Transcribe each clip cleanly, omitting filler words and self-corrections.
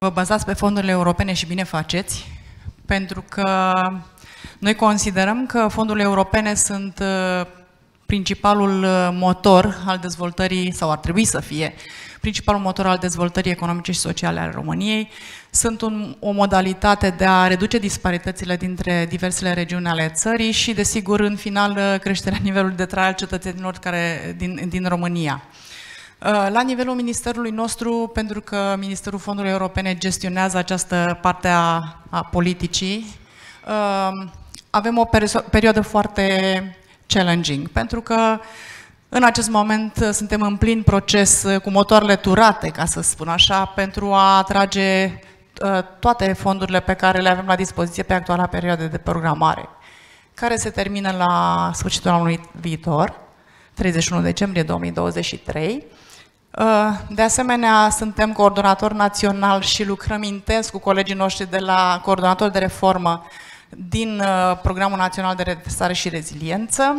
vă bazați pe fondurile europene și bine faceți, pentru că noi considerăm că fondurile europene sunt principalul motor al dezvoltării, sau ar trebui să fie principalul motor al dezvoltării economice și sociale ale României. Sunt o modalitate de a reduce disparitățile dintre diversele regiuni ale țării și, desigur, în final, creșterea nivelului de trai al cetățenilor din România. La nivelul ministerului nostru, pentru că Ministerul Fondurilor Europene gestionează această parte a politicii, avem o perioadă foarte challenging, pentru că în acest moment suntem în plin proces cu motoarele turate, ca să spun așa, pentru a atrage toate fondurile pe care le avem la dispoziție pe actuala perioadă de programare, care se termină la sfârșitul anului viitor, 31 decembrie 2023. De asemenea, suntem coordonator național și lucrăm intens cu colegii noștri de la coordonator de reformă din Programul Național de Redresare și Reziliență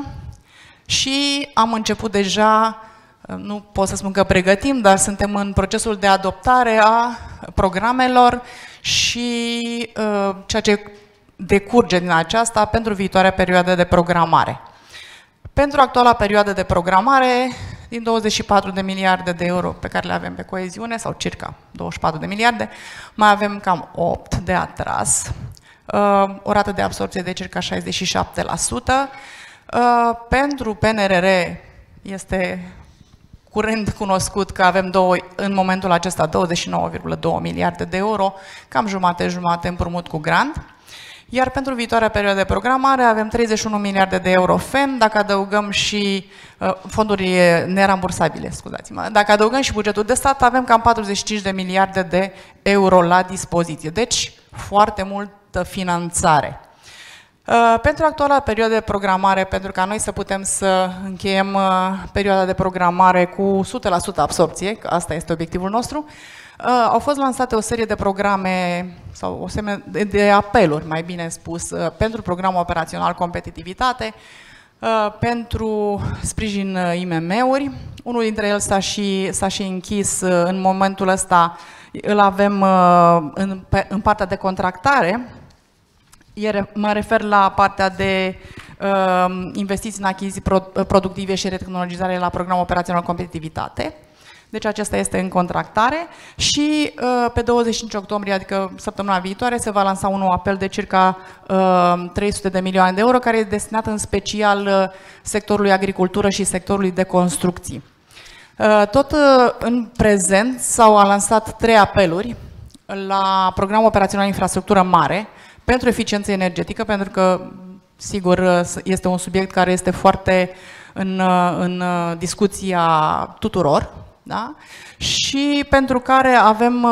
și am început deja, nu pot să spun că pregătim, dar suntem în procesul de adoptare a programelor și ceea ce decurge din aceasta pentru viitoarea perioadă de programare. Pentru actuala perioadă de programare, din 24 de miliarde de euro pe care le avem pe coeziune, sau circa 24 de miliarde, mai avem cam 8 de atras, o rată de absorpție de circa 67%. Pentru PNRR este curent cunoscut că avem în momentul acesta 29,2 miliarde de euro, cam jumate-jumate împrumut cu grant. Iar pentru viitoarea perioadă de programare avem 31 miliarde de euro FEM, dacă adăugăm și fonduri nerambursabile, scuzați-mă. Dacă adăugăm și bugetul de stat, avem cam 45 de miliarde de euro la dispoziție. Deci, foarte multă finanțare. Pentru actuala perioadă de programare, pentru ca noi să putem să încheiem perioada de programare cu 100% absorpție, că asta este obiectivul nostru, au fost lansate o serie de programe sau o serie de apeluri, mai bine spus, pentru programul operațional competitivitate, pentru sprijin IMM-uri. Unul dintre ele s-a și închis în momentul ăsta, îl avem în partea de contractare. Mă refer la partea de investiții în achiziții productive și retehnologizare la programul operațional competitivitate. Deci acesta este în contractare și pe 25 octombrie, adică săptămâna viitoare, se va lansa un nou apel de circa 300 de milioane de euro, care e destinat în special sectorului agricultură și sectorului de construcții. Tot în prezent s-au lansat 3 apeluri la programul operațional infrastructură mare pentru eficiență energetică, pentru că, sigur, este un subiect care este foarte în discuția tuturor, da? Și pentru care avem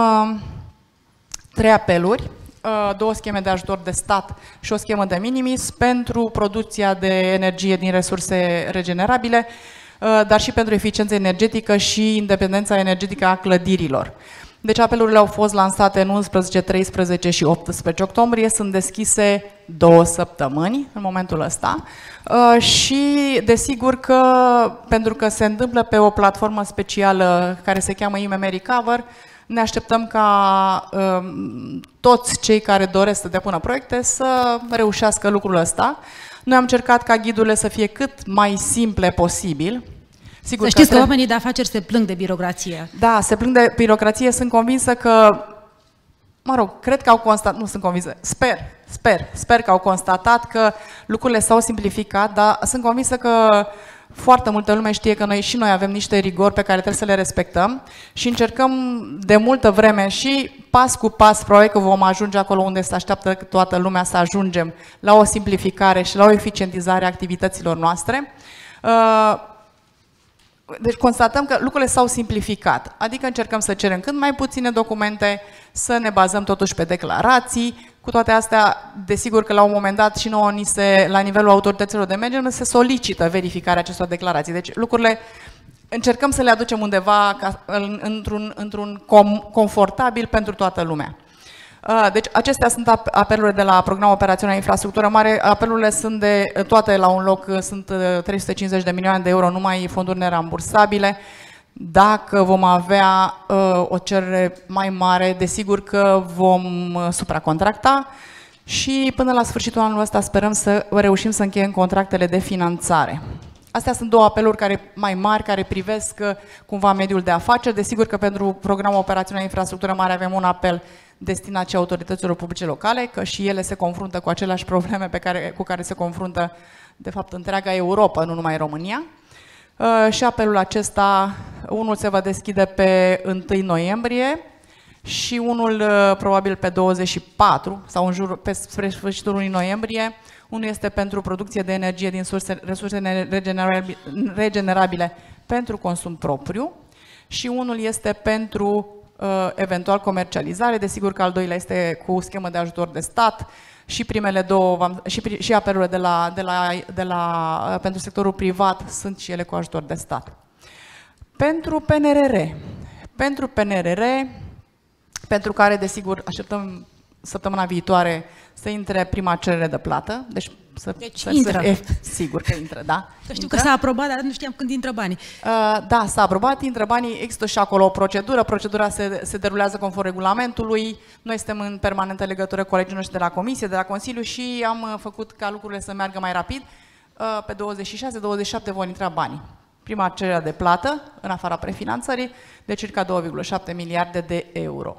3 apeluri, 2 scheme de ajutor de stat și o schemă de minimis pentru producția de energie din resurse regenerabile, dar și pentru eficiență energetică și independența energetică a clădirilor. Deci apelurile au fost lansate în 11, 13 și 18 octombrie, sunt deschise 2 săptămâni în momentul ăsta și desigur că, pentru că se întâmplă pe o platformă specială care se cheamă IMM Recover, ne așteptăm ca toți cei care doresc să depună proiecte să reușească lucrul ăsta. Noi am încercat ca ghidurile să fie cât mai simple posibil. Sigur, să știți că oamenii de afaceri se plâng de birocrație. Da, se plâng de birocrație, sunt convinsă că, mă rog, cred că au constatat, nu sunt convinsă, sper că au constatat că lucrurile s-au simplificat, dar sunt convinsă că foarte multă lume știe că noi avem niște rigori pe care trebuie să le respectăm și încercăm de multă vreme și pas cu pas, probabil că vom ajunge acolo unde se așteaptă toată lumea, să ajungem la o simplificare și la o eficientizare a activităților noastre. Deci constatăm că lucrurile s-au simplificat, adică încercăm să cerem cât mai puține documente, să ne bazăm totuși pe declarații. Cu toate astea, desigur că la un moment dat și nouă la nivelul autorităților de management se solicită verificarea acestor declarații. Deci lucrurile încercăm să le aducem undeva într-un confortabil pentru toată lumea. Deci acestea sunt apelurile de la Programul Operațional Infrastructură Mare. Apelurile sunt toate la un loc, sunt 350 de milioane de euro numai fonduri nerambursabile. Dacă vom avea o cerere mai mare, desigur că vom supracontracta și până la sfârșitul anului ăsta sperăm să reușim să încheiem contractele de finanțare. Astea sunt două apeluri mai mari care privesc cumva mediul de afaceri. Desigur că pentru programul operațional infrastructură mare avem un apel destinat și autorităților publice locale, că și ele se confruntă cu aceleași probleme cu care se confruntă, de fapt, întreaga Europa, nu numai România. Și apelul acesta, unul se va deschide pe 1 noiembrie și unul probabil pe 24 sau spre sfârșitul lunii noiembrie. Unul este pentru producție de energie din resurse regenerabile pentru consum propriu și unul este pentru eventual comercializare. Desigur că al doilea este cu schemă de ajutor de stat și primele două, și apelurile pentru sectorul privat sunt și ele cu ajutor de stat. Pentru PNRR, pentru care desigur așteptăm săptămâna viitoare să intre prima cerere de plată. Deci intră. Sigur că intră, da. Că știu că s-a aprobat, dar nu știam când intră banii. Da, s-a aprobat, intră banii, există și acolo o procedură. Procedura se derulează conform regulamentului. Noi suntem în permanentă legătură cu colegii noștri de la Comisie, de la Consiliu și am făcut ca lucrurile să meargă mai rapid. Pe 26-27 vor intra banii. Prima cerere de plată, în afara prefinanțării, de circa 2,7 miliarde de euro.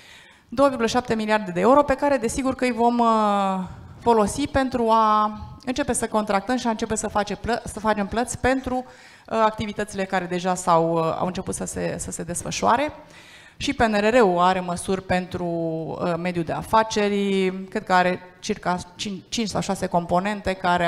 2,7 miliarde de euro pe care desigur că îi vom folosi pentru a începe să contractăm și a începe să facem plăți pentru activitățile care deja au început să se desfășoare. Și PNRR-ul are măsuri pentru mediul de afaceri, cred că are circa 5 sau 6 componente care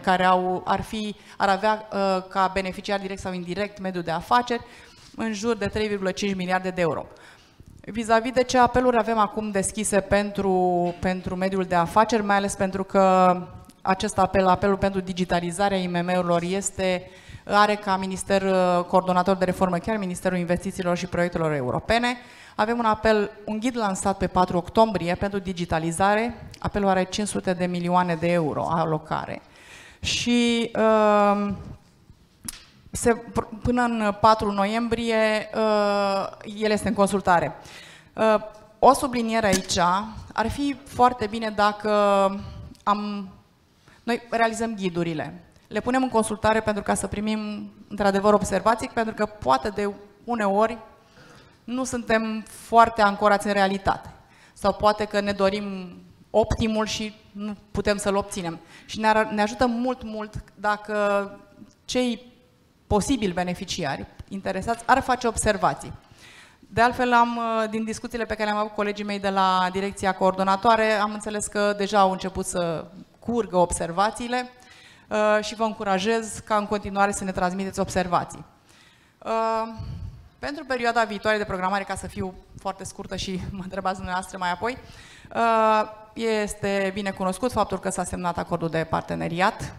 ar avea ca beneficiar direct sau indirect mediul de afaceri în jur de 3,5 miliarde de euro. Vis-a-vis de ce apeluri avem acum deschise pentru mediul de afaceri, mai ales pentru că acest apelul pentru digitalizarea IMM-urilor are ca minister coordonator de reformă chiar Ministerul Investițiilor și Proiectelor Europene. Avem un ghid lansat pe 4 octombrie pentru digitalizare. Apelul are 500 de milioane de euro alocare. Și până în 4 noiembrie el este în consultare. O subliniere aici, ar fi foarte bine dacă noi realizăm ghidurile. Le punem în consultare pentru ca să primim într-adevăr observații, pentru că poate de uneori nu suntem foarte ancorați în realitate. Sau poate că ne dorim optimul și nu putem să-l obținem. Și ne ajută mult dacă cei posibili beneficiari interesați ar face observații. De altfel, din discuțiile pe care le-am avut cu colegii mei de la Direcția Coordonatoare, am înțeles că deja au început să curgă observațiile și vă încurajez ca în continuare să ne transmiteți observații. Pentru perioada viitoare de programare, ca să fiu foarte scurtă și mă întrebați dumneavoastră mai apoi, este bine cunoscut faptul că s-a semnat acordul de parteneriat.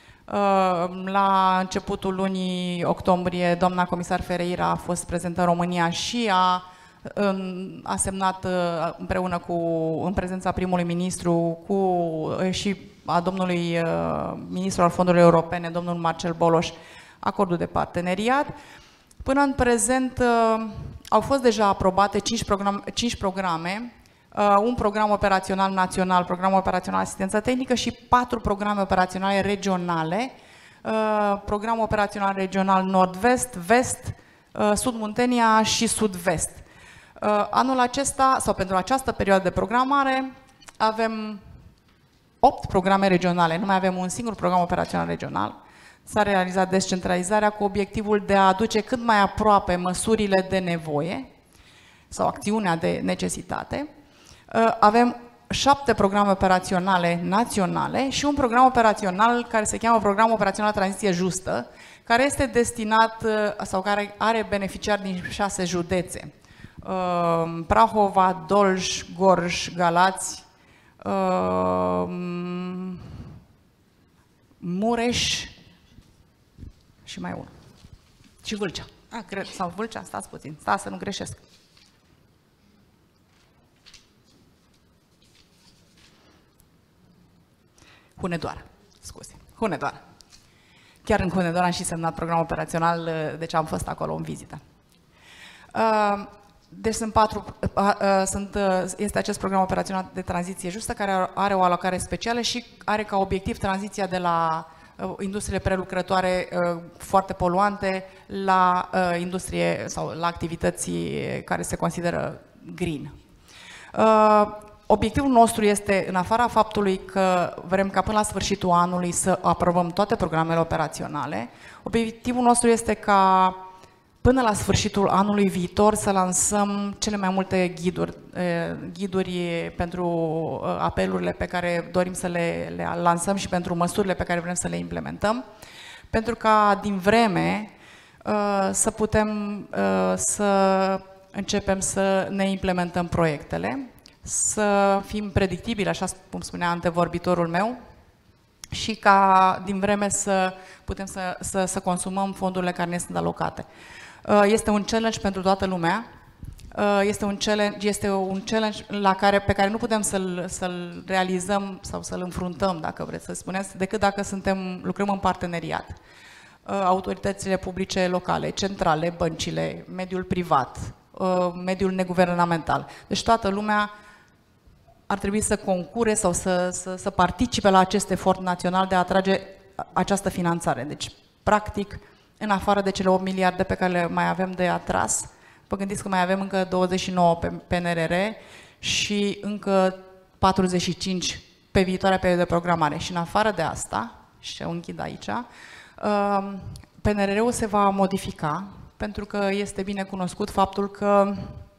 La începutul lunii octombrie, doamna comisar Ferreira a fost prezentă în România și a semnat împreună în prezența primului ministru și a domnului ministru al fondurilor europene, domnul Marcel Boloș, acordul de parteneriat. Până în prezent au fost deja aprobate 5 programe, un program operațional național, program operațional asistență tehnică și 4 programe operaționale regionale, program operațional regional nord-vest, vest, sud-Muntenia și sud-vest. Anul acesta, sau pentru această perioadă de programare, avem 8 programe regionale, nu mai avem un singur program operațional regional. S-a realizat descentralizarea cu obiectivul de a aduce cât mai aproape măsurile de nevoie sau acțiunea de necesitate. Avem 7 programe operaționale naționale și un program operațional care se cheamă Program Operațional Tranziție Justă, care este destinat sau care are beneficiari din 6 județe. Prahova, Dolj, Gorj, Galați, Mureș și mai unul. Și Vâlcea. Sau Vâlcea, stați puțin, stați să nu greșesc. Hunedoara, scuze, Hunedoara. Chiar în Hunedoara am și semnat program operațional, deci am fost acolo în vizită. Deci este acest program operațional de tranziție justă, care are o alocare specială și are ca obiectiv tranziția de la industriile prelucrătoare foarte poluante la industrie sau la activități care se consideră green. Obiectivul nostru este, în afara faptului că vrem ca până la sfârșitul anului să aprobăm toate programele operaționale, obiectivul nostru este ca până la sfârșitul anului viitor să lansăm cele mai multe ghiduri pentru apelurile pe care dorim să le lansăm și pentru măsurile pe care vrem să le implementăm, pentru ca din vreme să putem să începem să ne implementăm proiectele, să fim predictibili, așa cum spunea antevorbitorul meu, și ca din vreme să putem să consumăm fondurile care ne sunt alocate. Este un challenge pentru toată lumea, este un challenge pe care nu putem să-l realizăm sau să-l înfruntăm, dacă vreți să spuneți, decât dacă lucrăm în parteneriat. Autoritățile publice locale, centrale, băncile, mediul privat, mediul neguvernamental. Deci toată lumea ar trebui să concure sau să participe la acest efort național de a atrage această finanțare. Deci, practic, în afară de cele 8 miliarde pe care le mai avem de atras, vă gândiți că mai avem încă 29 pe PNRR și încă 45 pe viitoarea perioadă de programare. Și în afară de asta, și o închid aici, PNRR-ul se va modifica, pentru că este bine cunoscut faptul că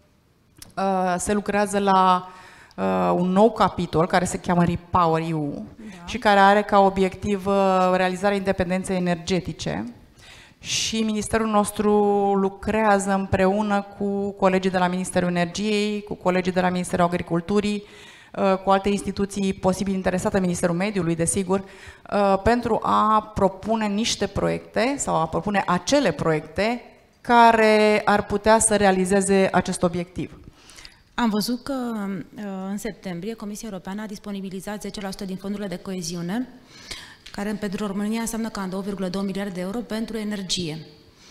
se lucrează la un nou capitol care se cheamă REPowerEU și care are ca obiectiv realizarea independenței energetice. Și ministerul nostru lucrează împreună cu colegii de la Ministerul Energiei, cu colegii de la Ministerul Agriculturii, cu alte instituții posibil interesate, Ministerul Mediului, desigur, pentru a propune niște proiecte sau a propune acele proiecte care ar putea să realizeze acest obiectiv. Am văzut că în septembrie Comisia Europeană a disponibilizat 10% din fondurile de coeziune, care pentru România înseamnă cam 2,2 miliarde de euro pentru energie.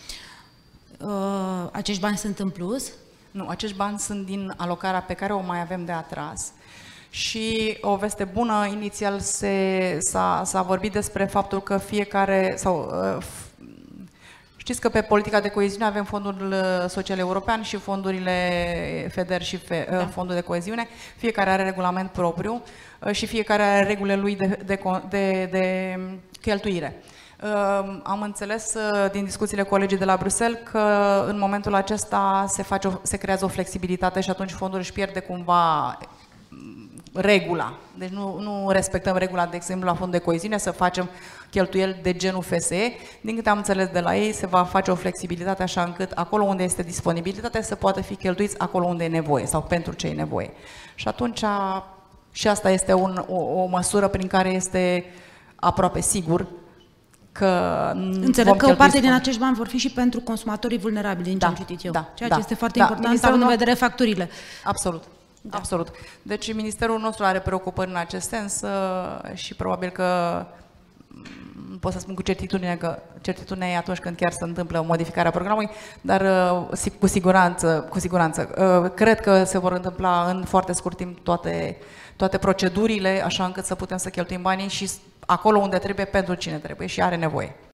Acești bani sunt în plus? Nu, acești bani sunt din alocarea pe care o mai avem de atras. Și o veste bună, inițial s-a vorbit despre faptul că fiecare, știți că pe politica de coeziune avem Fondul Social European și fondurile FEDER și Fondul de Coeziune. Fiecare are regulament propriu și fiecare are regulile lui de cheltuire. Am înțeles din discuțiile colegii de la Bruxelles că în momentul acesta se creează o flexibilitate și atunci fondul își pierde cumva regula. Deci nu respectăm regula, de exemplu, la fond de coeziune, să facem cheltuieli de genul FSE. Din câte am înțeles de la ei, se va face o flexibilitate așa încât acolo unde este disponibilitate să poată fi cheltuiți acolo unde e nevoie sau pentru ce e nevoie. Și atunci, și asta este o măsură prin care este aproape sigur că înțeleg că o parte din acești bani vor fi și pentru consumatorii vulnerabili, din ce am citit eu. Ceea ce este foarte important, având în vedere facturile. Absolut. Da. Absolut. Deci ministerul nostru are preocupări în acest sens și probabil că pot să spun cu certitudine că certitudinea e atunci când chiar se întâmplă modificarea programului, dar cu siguranță. Cred că se vor întâmpla în foarte scurt timp toate procedurile, așa încât să putem să cheltuim banii și acolo unde trebuie, pentru cine trebuie și are nevoie.